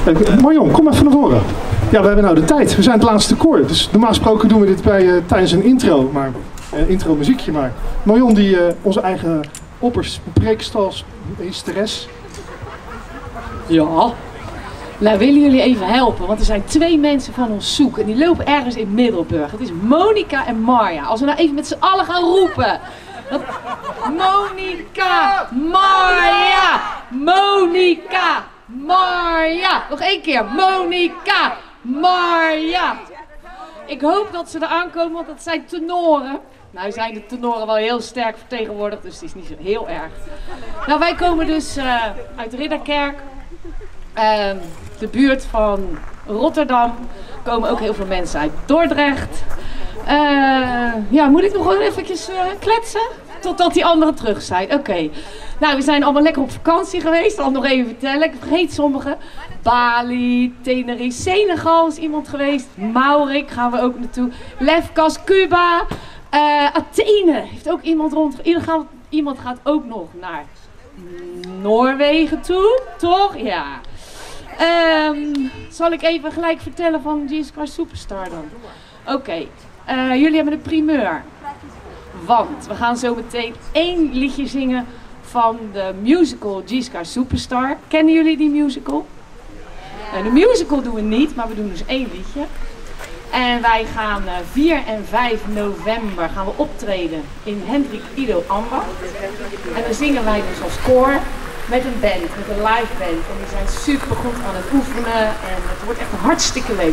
Marion, kom even naar voren. Ja, we hebben nou de tijd. We zijn het laatste koor. Dus normaal gesproken doen we dit tijdens een intro. Maar intro muziekje maar. Marion die onze eigen opperspreekstals-meesteres. Ja. Nou, willen jullie even helpen? Want er zijn 2 mensen van ons zoek. En die lopen ergens in Middelburg. Het is Monica en Marja. Als we nou even met z'n allen gaan roepen. Monica, Marja, Monica, Marja. Nog 1 keer. Monica, Marja. Ik hoop dat ze er aankomen, want dat zijn tenoren. Nou zijn de tenoren wel heel sterk vertegenwoordigd, dus het is niet zo heel erg. Nou, wij komen dus uit Ridderkerk. De buurt van Rotterdam. Er komen ook heel veel mensen uit Dordrecht. Ja, moet ik nog wel eventjes kletsen? Totdat die anderen terug zijn. Oké. Nou, we zijn allemaal lekker op vakantie geweest. Dat nog even vertellen. Ik vergeet sommige. Bali, Tenerife, Senegal is iemand geweest. Maurik gaan we ook naartoe. Lefkas, Cuba. Athene heeft ook iemand rond. Iemand gaat ook nog naar Noorwegen toe. Toch? Ja. Zal ik even gelijk vertellen van Jesus Christ Superstar dan? Oké. Jullie hebben de primeur. Want we gaan zo meteen 1 liedje zingen van de musical Jesus Christ Superstar. Kennen jullie die musical? De musical doen we niet, maar we doen dus 1 liedje. En wij gaan 4 en 5 november gaan we optreden in Hendrik Ido Ambacht. En dan zingen wij dus als koor met een band, met een live band. En die zijn super goed aan het oefenen en het wordt echt hartstikke leuk.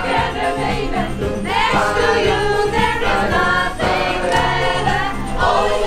Always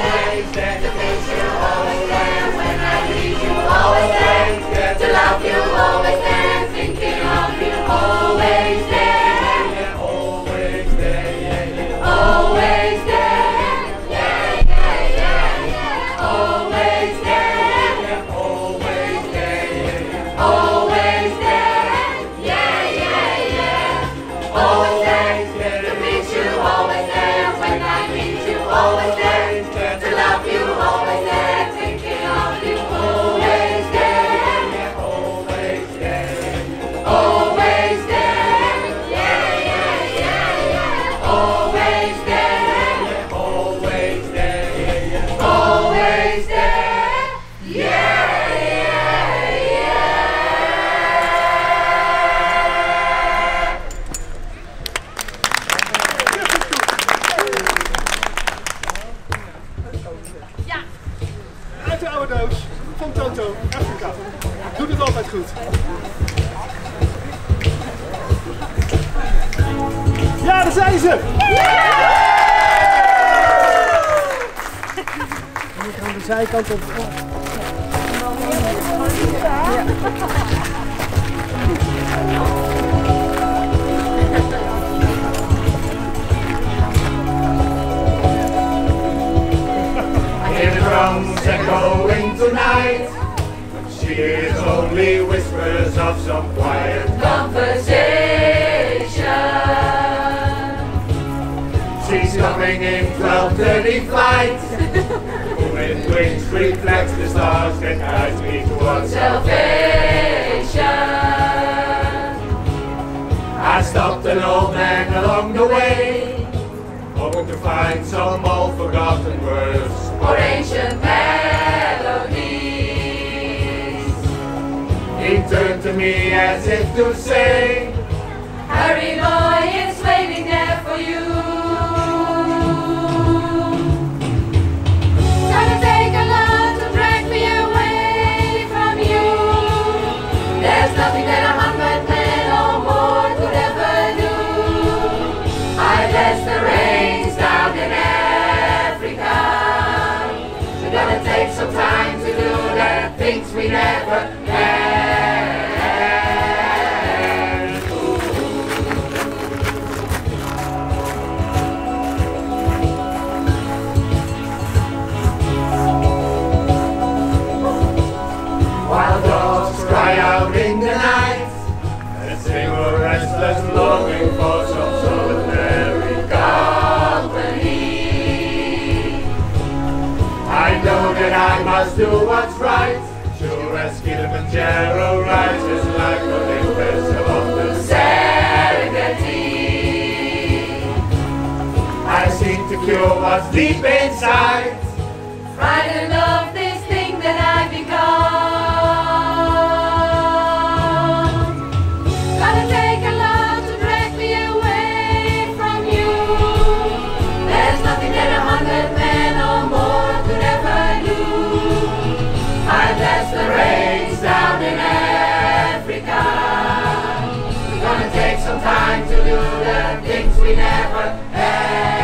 de oude doos van Toto Afrika. Doet het altijd goed. Ja, daar zijn ze! Nu gaan we de zijkant op. Hear the drums echoing tonight. She hears only whispers of some quiet conversation. She's coming in 12:30 flight. With wings reflects the stars that guide me towards salvation. I stopped an old man along the way, hoping to find some old forgotten words or ancient melodies. He turned to me as if to say, "Hurry boy, it's waiting there for you." Gonna take a lot to drag me away from you. There's nothing that 100 men or more could ever do. I bless the rains down in Africa. We're gonna take some time to do the things we never had. While dogs cry out in the night, and sing a restless longing for some solitary company. I know that I must do what's right, sure as Kilimanjaro rises like Olympus above the Serengeti. I seek to cure what's deep inside, frightened of this thing that I become. Gonna take a lot to drag me away from you. There's nothing that 100 men or more could ever do. I bless the rains down in Africa. We're gonna take some time to do the things we never had.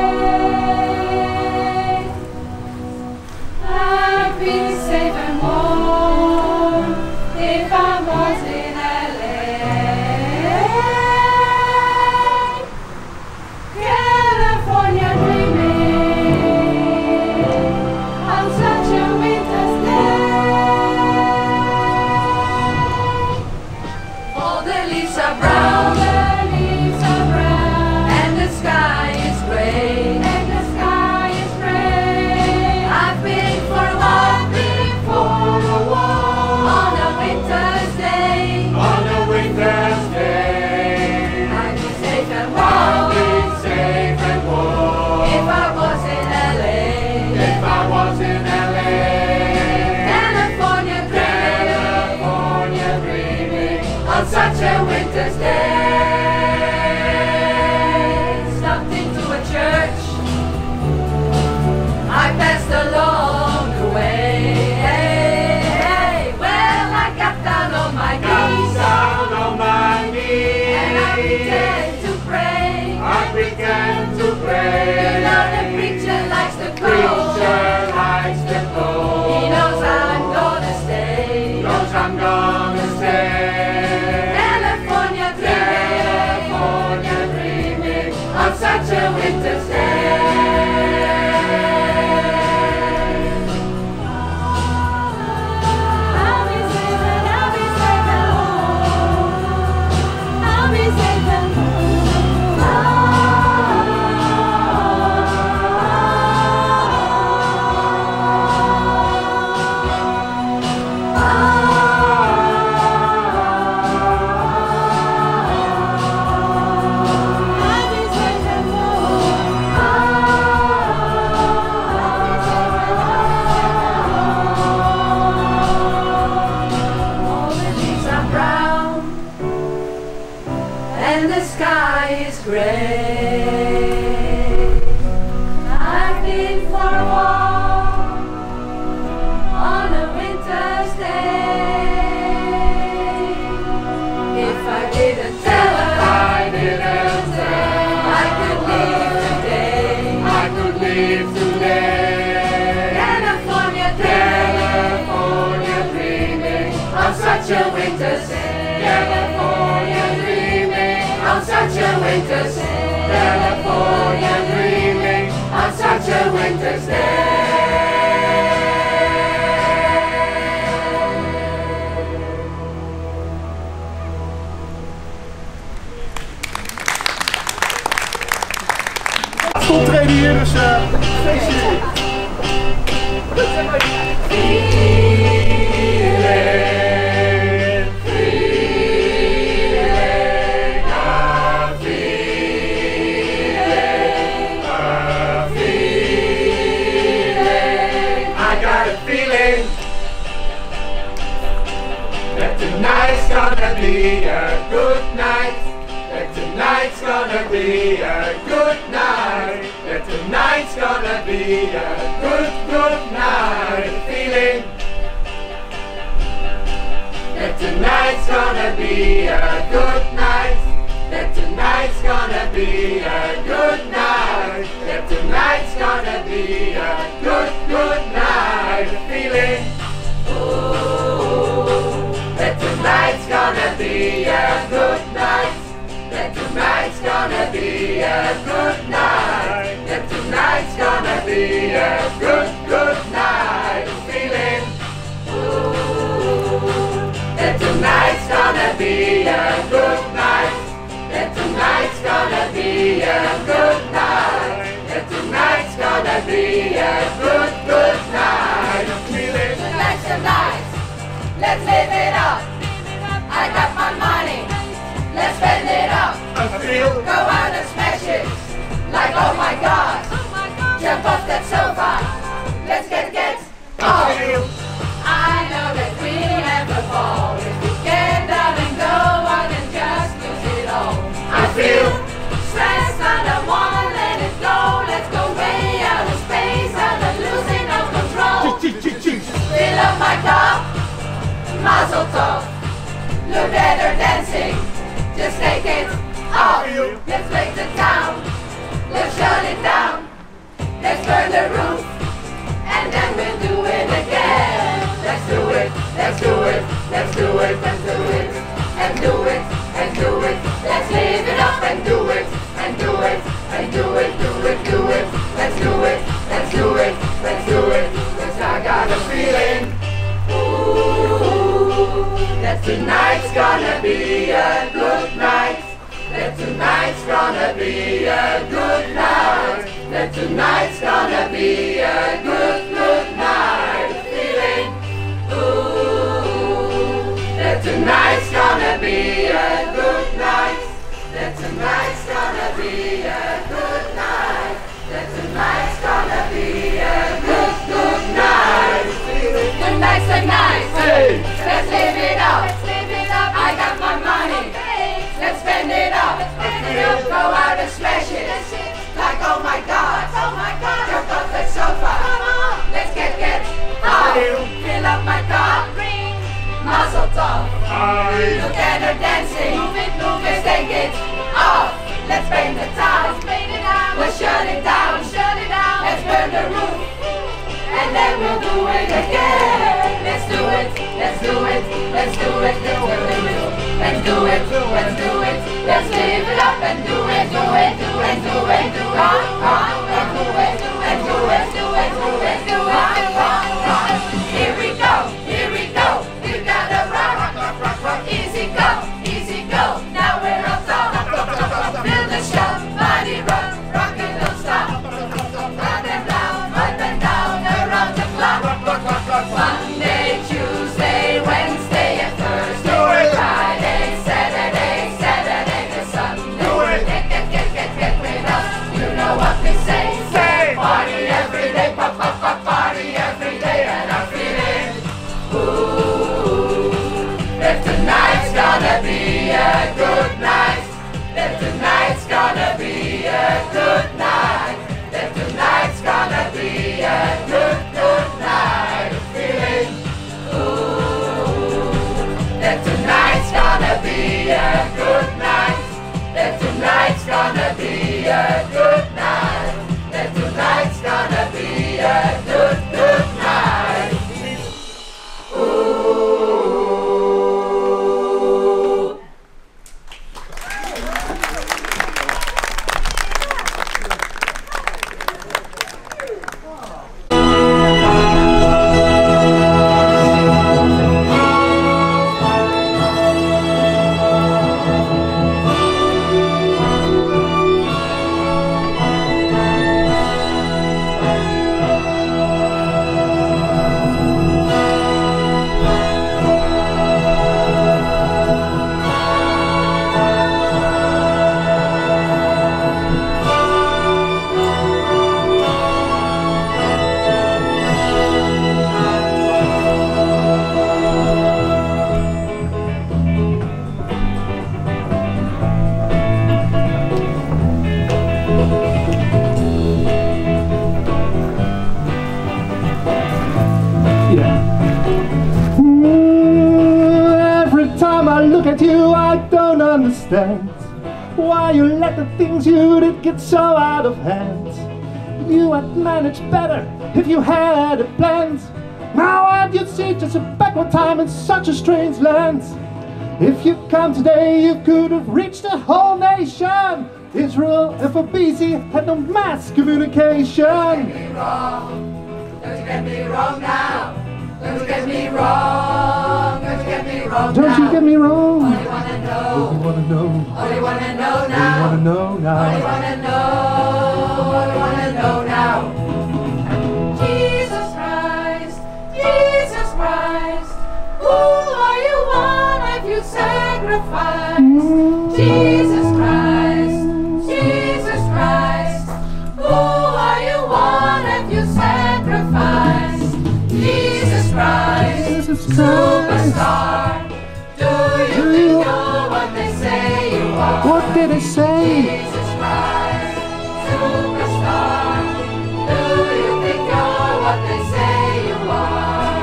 I've been safe and warm. a winter's day. Stopped into a church I passed along the way. Well, I got down on my knees, and I began to pray. You know the preacher likes to go. He knows I'm gonna stay. California dreaming on such a winter's day. I'll be safe and home. I'll be safe and and the sky is gray. I've been for a walk on a winter's day. If I didn't tell her, I could leave today. California dreaming on such a winter's day. California dreaming on such a winter's day. California dreaming on such a winter's day. Optreden hier, dus feestje. Tonight's gonna be a good night. That tonight's gonna be a good night. That tonight's gonna be a good night. Feeling that tonight's gonna be a good night. That tonight's gonna be a good night. That tonight's gonna be a good night. Feeling. That tonight's gonna be a good night. That tonight's gonna be a good night. That tonight's gonna be a good night. Feeling. That tonight's gonna be a good night. That tonight's gonna be a good night. That tonight's gonna be a good night. Feeling. Tonight's the night. Let's live it up. I got my money. Let's spend it up. I feel. Go out and smash it. Like oh my god. Jump off that sofa. Let's get off. I feel. I know that we never fall. If we get down and go out and just lose it all. I feel. Stress, I don't wanna let it go. Let's go way out of space. I'm losing all control. Fill up my cup. Mazel tov. Look at her dancing. Just take it off. Let's break the town. Let's shut it down. Let's burn the roof. And then we'll do it again. Let's do it. Let's do it. Let's do it. Let's do it. And do it. And do it. Let's live it up and do it. And do it. And do it. Do it. Do it. Let's do it. Let's do it. Let's do it. Cause I got a feeling. That tonight's gonna be a good night. That tonight's gonna be a good night. That tonight's gonna be a good night. Feeling, ooh. That tonight's gonna be a good night. then we'll do it again. Let's do it, let's do it, let's do it, let's do it. Let's do it, let's do it, let's live it up and do it, do it, do it, do it, do it, let's do it, do it, do it, do it, do it, do it. Here we go, we gotta rock, rock, rock, rock, easy go, now we're on top. Feel the show, body rock, rock it don't stop. Up and down, around the clock. Monday, Tuesday, Wednesday and Thursday, Friday, Saturday to Sunday. Get with us, you know what we say. Party every day, party every day, and I'm feeling, ooh, that tonight's gonna be a good night. That tonight's gonna be a good night. That tonight's gonna be a good night. I'm feeling, ooh, that tonight's gonna be a good night. That tonight's gonna be a good night. That tonight's gonna be a good night. Ooh. Every time I look at you, I don't understand why you let the things you did get so out of hand. You had managed better if you had a plan. Now I'd you see just a backward time in such a strange land. If you come today, you could have reached the whole nation. Israel and for BC had no mass communication. Don't you get me wrong now. Don't you get me wrong. Don't you get me wrong. Don't you get me wrong. All you wanna know. All you wanna know. All you wanna know now. All you wanna know now. All you wanna know. All you wanna know now. Jesus Christ, Jesus Christ, who are you? What have you sacrificed? Jesus Christ, Jesus Christ, who are you? What have you sacrificed? Jesus Christ, superstar, do you think you're what they say you are? What did they say? Jesus Christ, superstar, do you think you're what they say you are?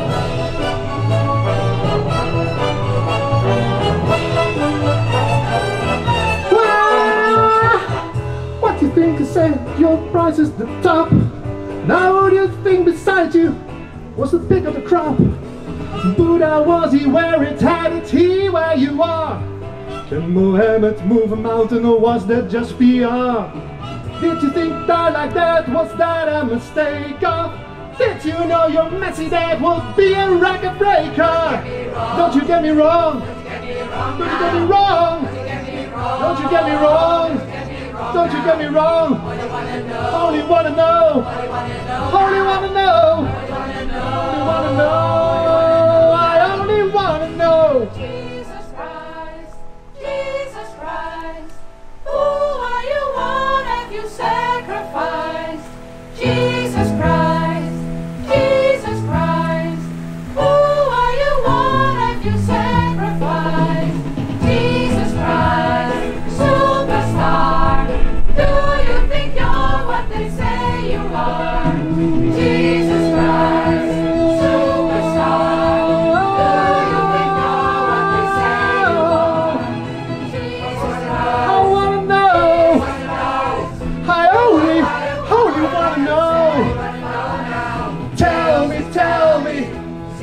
What do you think I said? Your price is the top. Now who do you think beside you was the pick of the crop? Buddha, was he where it had it? He where you are? Can Muhammad move a mountain, or was that just PR? Did you think that like that? Was that a mistake? Of? Did you know your messy dad would be a record breaker? Don't you get me wrong. Don't you get me wrong. Don't you get me wrong. Don't you get me wrong. Only wanna know. Only wanna know. Only wanna know. I only wanna know. Jesus Christ, Jesus Christ, who are you? What have you sacrificed? Jesus Christ, Jesus Christ, who are you? What have you sacrificed? Jesus Christ, superstar, do you think you're what they say you are? Jesus Christ.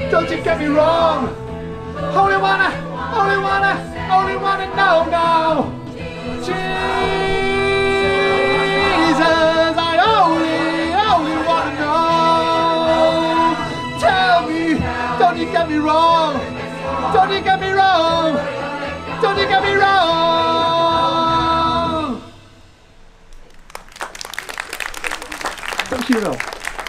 Don't you get me wrong. Only wanna know now. Jesus, I only wanna know. Tell me, don't you get me wrong. Don't you get me wrong. Don't you get me wrong. Dankjewel.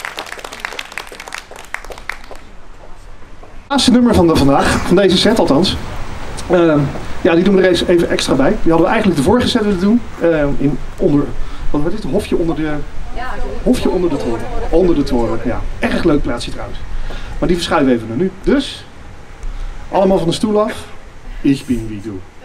Laatste nummer van vandaag, van deze set althans. Ja, die doen we er eens even extra bij. Die hadden we eigenlijk de vorige set willen doen. Wat is het? Hofje onder de toren. Onder de toren, ja. Erg leuk plaatsje trouwens. Maar die verschuiven even naar nu. Dus, allemaal van de stoel af. Ich bin wie du.